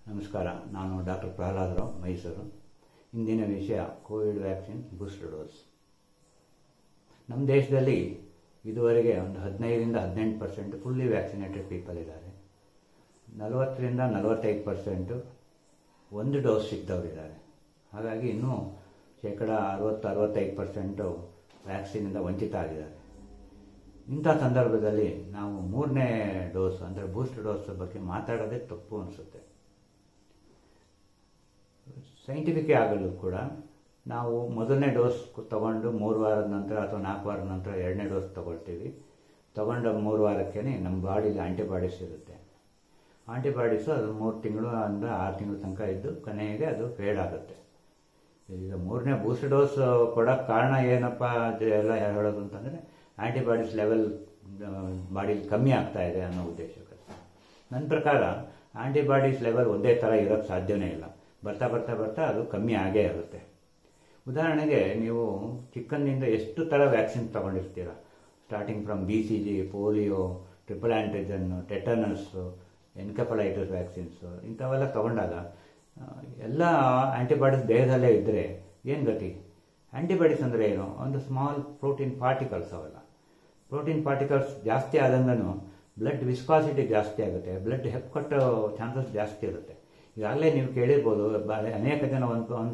ನಮಸ್ಕಾರ. ನಾನು ಡಾಕ್ಟರ್ ಪ್ರಹ್ಲಾದ್ ರಾವ್, ಮೈಸೂರು. ಇಂದಿನ ವಿಷಯ ಕೋವಿಡ್ ವ್ಯಾಕ್ಸಿನ್ ಬೂಸ್ಟರ್ ಡೋಸ್. ನಮ್ಮ ದೇಶದಲ್ಲಿ ಇದುವರೆಗೆ ಒಂದು 15-18% ಫುಲ್ಲಿ ವ್ಯಾಕ್ಸಿನೇಟೆಡ್ ಪೀಪಲ್ ಇದ್ದಾರೆ. 40-45% ಒಂದು ಡೋಸ್ ಸಿಗ್ದವರಿದ್ದಾರೆ. ಹಾಗಾಗಿ ಇನ್ನೂ 60-65% ವ್ಯಾಕ್ಸಿನಿಂದ ವಂಚಿತ ಆಗಿದ್ದಾರೆ. ಇಂಥ ಸಂದರ್ಭದಲ್ಲಿ ನಾವು 3ನೇ ಡೋಸ್ ಅಂದರೆ ಬೂಸ್ಟರ್ ಡೋಸ್ ಬಗ್ಗೆ ಮಾತಾಡೋದೇ ತಪ್ಪು ಅನಿಸುತ್ತೆ. ಸೈಂಟಿಫಿಕ್ ಆಗಲು ಕೂಡ ನಾವು ಮೊದಲನೇ ಡೋಸ್ ತಗೊಂಡು 3 ವಾರದ ನಂತರ ಅಥವಾ 4 ವಾರದ ನಂತರ 2ನೇ ಡೋಸ್ ತಗೊಳ್ತೀವಿ. ತಗೊಂಡ 3 ವಾರಕ್ಕೇ ನಮ್ಮ ಬಾಡಿಲಿ ಆಂಟಿಬಾಡೀಸ್ ಇರುತ್ತೆ. ಆಂಟಿಬಾಡೀಸು ಅದು 3 ತಿಂಗಳು ಅಂದರೆ 6 ತಿಂಗಳ ತನಕ ಇದ್ದು ಕೊನೆಗೆ ಅದು ಫೇಡ್ ಆಗುತ್ತೆ. ಈಗ 3ನೇ ಬೂಸ್ಟರ್ ಡೋಸ್ ಕೊಡೋಕ್ಕೆ ಕಾರಣ ಏನಪ್ಪ ಎಲ್ಲ ಹೇಳೋದು ಅಂತಂದರೆ ಆಂಟಿಬಾಡೀಸ್ ಲೆವೆಲ್ ಬಾಡಿಲಿ ಕಮ್ಮಿ ಆಗ್ತಾ ಇದೆ ಅನ್ನೋ ಉದ್ದೇಶಕ್ಕೆ. ನನ್ನ ಪ್ರಕಾರ ಆಂಟಿಬಾಡೀಸ್ ಲೆವೆಲ್ ಒಂದೇ ಥರ ಇರೋಕ್ಕೆ ಸಾಧ್ಯವೇ ಇಲ್ಲ. ಬರ್ತಾ ಬರ್ತಾ ಬರ್ತಾ ಅದು ಕಮ್ಮಿ ಆಗೇ ಇರುತ್ತೆ. ಉದಾಹರಣೆಗೆ ನೀವು ಚಿಕ್ಕಂದಿನಿಂದ ಎಷ್ಟು ಥರ ವ್ಯಾಕ್ಸಿನ್ ತೊಗೊಂಡಿರ್ತೀರ. Starting from BCG, polio, triple antigen, tetanus, encephalitis vaccines ಇಂಥವೆಲ್ಲ ತೊಗೊಂಡಾಗ ಎಲ್ಲ ಆ್ಯಂಟಿಬಾಡೀಸ್ ದೇಹದಲ್ಲೇ ಇದ್ದರೆ ಏನು ಗತಿ? ಆ್ಯಂಟಿಬಾಡೀಸ್ ಅಂದರೆ ಏನು? ಒಂದು ಸ್ಮಾಲ್ ಪ್ರೋಟೀನ್ ಪಾರ್ಟಿಕಲ್ಸ್. ಅವೆಲ್ಲ ಪ್ರೋಟೀನ್ ಪಾರ್ಟಿಕಲ್ಸ್ ಜಾಸ್ತಿ ಆದಂಗೂ ಬ್ಲಡ್ ವಿಸ್ಕಾಸಿಟಿ ಜಾಸ್ತಿ ಆಗುತ್ತೆ. ಬ್ಲಡ್ ಹೆಪ್ಪುಕಟ್ಟೋ ಚಾನ್ಸಸ್ ಜಾಸ್ತಿ ಇರುತ್ತೆ. ಈಗಾಗಲೇ ನೀವು ಕೇಳಿರ್ಬೋದು, ಅನೇಕ ಜನ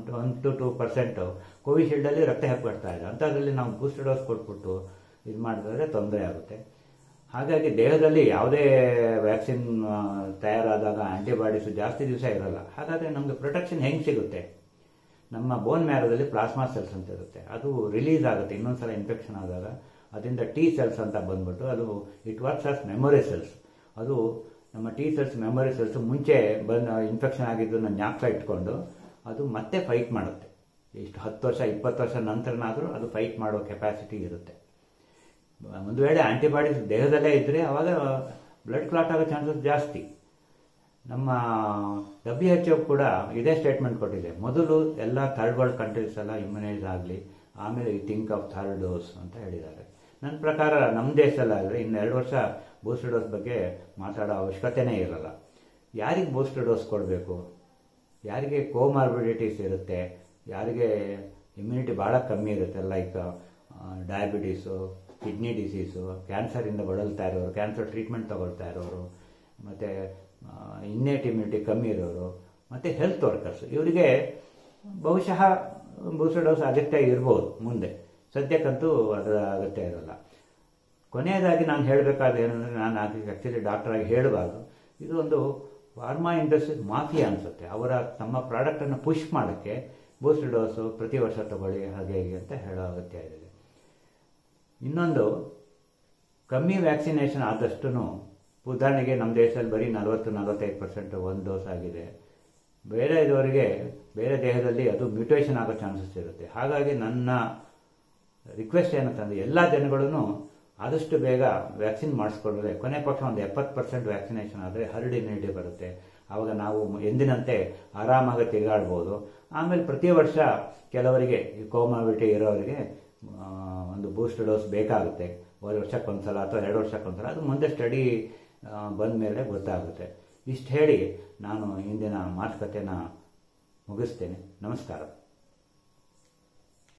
1-2% ಕೋವಿಶೀಲ್ಡಲ್ಲಿ ರಕ್ತ ಹೆಪ್ಪುಕಟ್ತಾ ಇದೆ. ಅಂಥದ್ರಲ್ಲಿ ನಾವು ಬೂಸ್ಟರ್ ಡೋಸ್ ಕೊಟ್ಬಿಟ್ಟು ಇದು ಮಾಡಿದ್ರೆ ತೊಂದರೆ ಆಗುತ್ತೆ. ಹಾಗಾಗಿ ದೇಹದಲ್ಲಿ ಯಾವುದೇ ವ್ಯಾಕ್ಸಿನ್ ತಯಾರಾದಾಗ ಆ್ಯಂಟಿಬಾಡೀಸು ಜಾಸ್ತಿ ದಿವಸ ಇರೋಲ್ಲ. ಹಾಗಾದರೆ ನಮಗೆ ಪ್ರೊಟೆಕ್ಷನ್ ಹೆಂಗೆ ಸಿಗುತ್ತೆ? ನಮ್ಮ ಬೋನ್ ಮ್ಯಾರೋದಲ್ಲಿ ಪ್ಲಾಸ್ಮಾ ಸೆಲ್ಸ್ ಅಂತ ಇರುತ್ತೆ. ಅದು ರಿಲೀಸ್ ಆಗುತ್ತೆ. ಇನ್ನೊಂದ್ಸಲ ಇನ್ಫೆಕ್ಷನ್ ಆದಾಗ ಅದರಿಂದ T ಸೆಲ್ಸ್ ಅಂತ ಬಂದ್ಬಿಟ್ಟು ಅದು it works as memory cells. ಅದು ನಮ್ಮ T ಸೆಲ್ಸ್ ಮೆಮೊರಿ ಸೆಲ್ಸ್ ಮುಂಚೆ ಇನ್ಫೆಕ್ಷನ್ ಆಗಿದ್ದನ್ನು ಜ್ಞಾಪಕ ಇಟ್ಕೊಂಡು ಅದು ಮತ್ತೆ ಫೈಟ್ ಮಾಡುತ್ತೆ. ಇಷ್ಟು 10 ವರ್ಷ 20 ವರ್ಷ ನಂತರನಾದರೂ ಅದು ಫೈಟ್ ಮಾಡೋ ಕೆಪಾಸಿಟಿ ಇರುತ್ತೆ. ಒಂದು ವೇಳೆ ಆಂಟಿಬಾಡೀಸ್ ದೇಹದಲ್ಲೇ ಇದ್ದರೆ ಆವಾಗ ಬ್ಲಡ್ ಕ್ಲಾಟ್ ಆಗೋ ಚಾನ್ಸಸ್ ಜಾಸ್ತಿ. ನಮ್ಮ WHO ಕೂಡ ಇದೇ ಸ್ಟೇಟ್ಮೆಂಟ್ ಕೊಟ್ಟಿದೆ. ಮೊದಲು ಎಲ್ಲ ಥರ್ಡ್ ವರ್ಲ್ಡ್ ಕಂಟ್ರೀಸ್ ಎಲ್ಲ ಇಮ್ಯುನೈಸ್ ಆಗಲಿ, ಆಮೇಲೆ you think of third dose ಅಂತ ಹೇಳಿದ್ದಾರೆ. ನನ್ನ ಪ್ರಕಾರ ನಮ್ಮ ದೇಶದಲ್ಲಾದರೆ ಇನ್ನು 2 ವರ್ಷ ಬೂಸ್ಟರ್ ಡೋಸ್ ಬಗ್ಗೆ ಮಾತಾಡೋ ಅವಶ್ಯಕತೆಯೇ ಇರಲ್ಲ. ಯಾರಿಗೆ ಬೂಸ್ಟರ್ ಡೋಸ್ ಕೊಡಬೇಕು? ಯಾರಿಗೆ ಕೋಮಾರ್ಬಿಡಿಟೀಸ್ ಇರುತ್ತೆ, ಯಾರಿಗೆ ಇಮ್ಯುನಿಟಿ ಭಾಳ ಕಮ್ಮಿ ಇರುತ್ತೆ, ಲೈಕ್ ಡಯಾಬಿಟೀಸು, ಕಿಡ್ನಿ ಡಿಸೀಸು, ಕ್ಯಾನ್ಸರಿಂದ ಬಳಲ್ತಾ ಇರೋರು, ಕ್ಯಾನ್ಸರ್ ಟ್ರೀಟ್ಮೆಂಟ್ ತಗೊಳ್ತಾ ಇರೋರು, ಮತ್ತು ಇನ್ನೇಟ್ ಇಮ್ಯುನಿಟಿ ಕಮ್ಮಿ ಇರೋರು, ಮತ್ತು ಹೆಲ್ತ್ ವರ್ಕರ್ಸ್, ಇವರಿಗೆ ಬಹುಶಃ ಬೂಸ್ಟರ್ ಡೋಸ್ ಅಗತ್ಯ ಇರ್ಬೋದು ಮುಂದೆ. ಸದ್ಯಕ್ಕಂತೂ ಅದರ ಅಗತ್ಯ ಇರೋಲ್ಲ. ಕೊನೆಯದಾಗಿ ನಾನು ಹೇಳಬೇಕಾದ ಏನಂದರೆ, ನಾನು ಆ್ಯಕ್ಚುಲಿ ಡಾಕ್ಟರಾಗಿ ಹೇಳಬಾರ್ದು, ಇದು ಒಂದು ಫಾರ್ಮಾ ಇಂಡಸ್ಟ್ರಿ ಮಾಫಿಯಾ ಅನಿಸುತ್ತೆ. ಅವರ ತಮ್ಮ ಪ್ರಾಡಕ್ಟನ್ನು ಪುಷ್ ಮಾಡೋಕ್ಕೆ ಬೂಸ್ಟರ್ ಡೋಸು ಪ್ರತಿ ವರ್ಷ ತಗೊಳ್ಳಿ ಹಾಗೆ ಹೀಗೆ ಅಂತ ಹೇಳೋ ಅಗತ್ಯ ಇದೆ. ಇನ್ನೊಂದು, ಕಮ್ಮಿ ವ್ಯಾಕ್ಸಿನೇಷನ್ ಆದಷ್ಟು, ಉದಾಹರಣೆಗೆ ನಮ್ಮ ದೇಶದಲ್ಲಿ ಬರೀ 40-45% ಒಂದು ಡೋಸ್ ಆಗಿದೆ. ಬೇರೆ ಇದುವರೆಗೆ ಬೇರೆ ದೇಹದಲ್ಲಿ ಅದು ಮ್ಯೂಟೇಷನ್ ಆಗೋ ಚಾನ್ಸಸ್ ಇರುತ್ತೆ. ಹಾಗಾಗಿ ನನ್ನ ರಿಕ್ವೆಸ್ಟ್ ಏನಂತಂದರೆ ಎಲ್ಲ ಜನಗಳೂ ಆದಷ್ಟು ಬೇಗ ವ್ಯಾಕ್ಸಿನ್ ಮಾಡಿಸ್ಕೊಂಡ್ರೆ ಕೊನೆ ಪಕ್ಷ ಒಂದು 70% ವ್ಯಾಕ್ಸಿನೇಷನ್ ಆದರೆ ಹರ್ಡ್ ಇಮ್ಯುನಿಟಿ ಬರುತ್ತೆ. ಆವಾಗ ನಾವು ಎಂದಿನಂತೆ ಆರಾಮಾಗಿ ತಿರುಗಾಡ್ಬೋದು. ಆಮೇಲೆ ಪ್ರತಿ ವರ್ಷ ಕೆಲವರಿಗೆ ಈ ಕೋಮಾರ್ಬಿಡಿಟಿ ಇರೋರಿಗೆ ಒಂದು ಬೂಸ್ಟರ್ ಡೋಸ್ ಬೇಕಾಗುತ್ತೆ. 1 ವರ್ಷಕ್ಕೊಂದ್ಸಲ ಅಥವಾ 2 ವರ್ಷಕ್ಕೊಂದ್ಸಲ. ಅದು ಮುಂದೆ ಸ್ಟಡಿ ಬಂದ ಮೇಲೆ ಗೊತ್ತಾಗುತ್ತೆ. ಇಷ್ಟು ಹೇಳಿ ನಾನು ಇಂದಿನ ಮಾತುಕತೆನ ಮುಗಿಸ್ತೇನೆ. ನಮಸ್ಕಾರ.